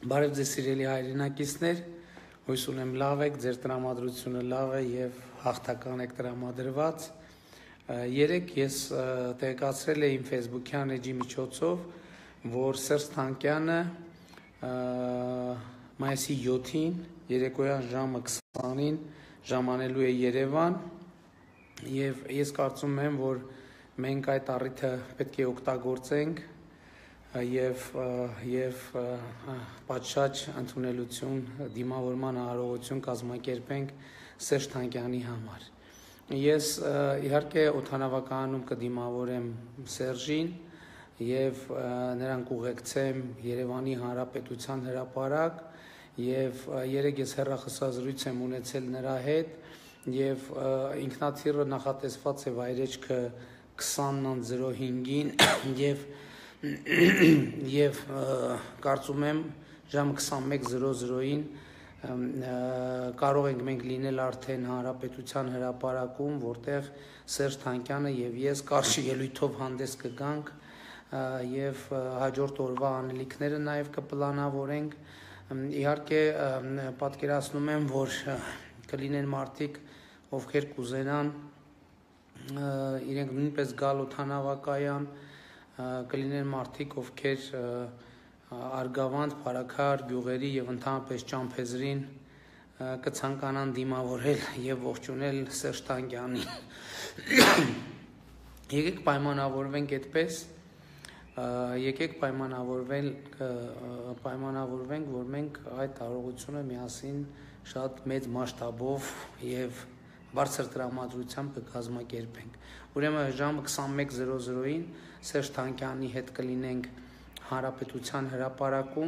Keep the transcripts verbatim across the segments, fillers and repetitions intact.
Բարև ձեզ սիրելի հայրենակիցներ, հույս ունեմ լավ եք, ձեր տրամադրությունը լավ է եւ հաղթական եք տրամադրված։ Երեք ես տեղեկացրել եմ իմ Facebook-յան էջի միջոցով, որ Սերժ Թանկյանը մայիսի յոթին երեկոյան ժամը քսանին ժամանելու է Երևան եւ ես կարծում եմ, որ մենք այդ առիթը պետք է օգտագործենք եւ եւ պատշաճ ընդունելություն դիմավորման արարողություն կազմակերպենք Սերժ Թանկյանի համար։ Ես իհարկե օդանավակայանում կդիմավորեմ Սերժին եւ նրան կուղեկցեմ Երևանի Հանրապետության հրապարակ եւ երեք ես հեռախոսազրույց եմ ունեցել նրա հետ եւ ինքնաթիռը նախատեսված է վայրեջքը քսան զիրո հինգին եւ եւ կարծում եմ ժամը քսանմեկ զիրո զիրոին կարող ենք մենք լինել արդեն Հանրապետության հրապարակում, որտեղ Սերժ Թանկյանը եւ ես կարճ ելույթով հանդես կգանք եւ հաջորդ օրվա անելիքները նաեւ կպլանավորենք։ Իհարկե պատկերացնում եմ, որ կլինեն մարդիկ, ովքեր կուզենան իրենք նույնպես գալ օդանավակայան, կլինեն մարդիկ, ովքեր Արգավանդ, Փարաքար, գյուղերի եւ ընդհանրապես Ճամփեզրին կցանկանան դիմավորել եւ ողջունել Սերժ Թանկյանին։ Եկեք պայմանավորվենք այդպես, եկեք պայմանավորվել պայմանավորվենք, որ մենք այդ արարողությունը միասին շատ մեծ մասշտաբով եւ բարձր տրամադրությամբ կկազմակերպենք։ Ուրեմն ժամը քսանմեկ զիրո զիրոին Սերժ Թանկյանի հետ կլինենք Հանրապետության հրապարակում։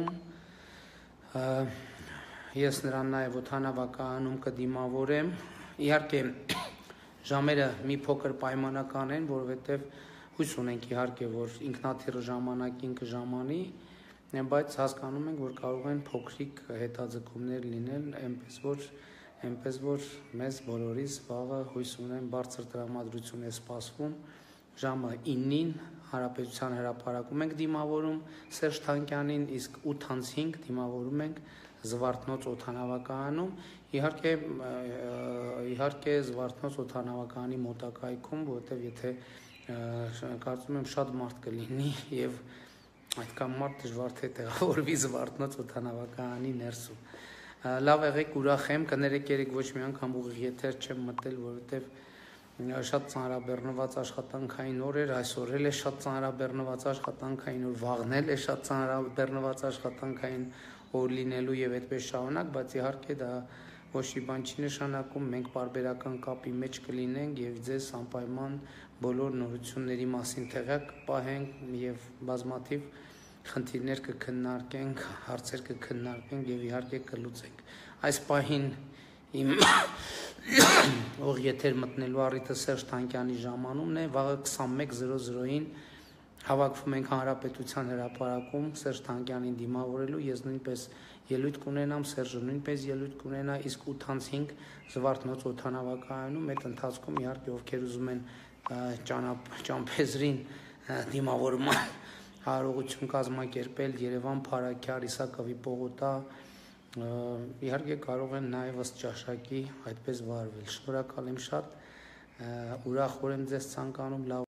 Ես նրան նաև օդանավակայանում կդիմավորեմ։ Իհարկե ժամերը մի փոքր պայմանական են, որովհետև հույս ունենք իհարկե, որ ինքնաթիռը ժամանակին կժամանի, բայց հասկանում ենք, որ կարող են փոքրիկ հետաձգումներ լինել, այնպես որ այնպես որ մեզ բոլորիս վաղը հույս ունեմ բարձր տրամադրություն է սպասվում ժամը իննին Հանրապետության հրապարակում ենք դիմավորում Սերժ Թանկյանին, իսկ ութ հինգ դիմավորում ենք Զվարթնոց օդանավակայանում, իհարկե իհարկե Զվարթնոց օդանավակայանի մոտակայքում, որովհետև եթե կարծում եմ շատ մարդ կլինի եւ այդքան մարդ դժվար թե տեղավորվի Զվարթնոց օդանավակայանի ներսում։ Լավ եղեք, ուրախ եմ, կներեք երեք ոչ մի անգամ ուղիղ եթեր չեմ մտել, որովհետև շատ ծանրաբեռնված աշխատանքային օր էր, այսօր էլ է շատ ծանրաբեռնված աշխատանքային օր, վաղն էլ է շատ ծանրաբեռնված աշխատանքային օր լինելու եւ այդպես շարունակ, բայց իհարկե դա ոչ մի բան չի նշանակում, մենք պարբերական կապի մեջ կլինենք եւ ձեզ անպայման բոլոր նորությունների մասին տեղյակ կպահենք եւ բազմաթիվ խնդիրներ կքննարկենք, հարցեր կքննարկենք եւ իհարկե կլուծենք։ Այս պահին իմ ող եթեր մտնելու առիթը Սերժ Թանկյանի ժամանումն է, վաղը քսանմեկ զիրո զիրոին հավաքվում ենք Հանրապետության հրապարակում Սերժ Թանկյանին դիմավորելու, ես նույնպես ելույթ կունենամ, Սերժը նույնպես ելույթ կունենա, իսկ ութ հինգ Զվարթնոց օդանավակայանում այդ ընթացքում իհարկե ովքեր ուզում են Ճամփեզրին դիմավորման հարողություն կազմակերպել Երևան, Փարաքար, Իսակովի պողոտա, իհարկե կարող են նաև ըստ ճաշակի այդպես վարվել։ Շնորհակալ եմ շատ, ուրախ եմ ձեզ ցանկանում լավ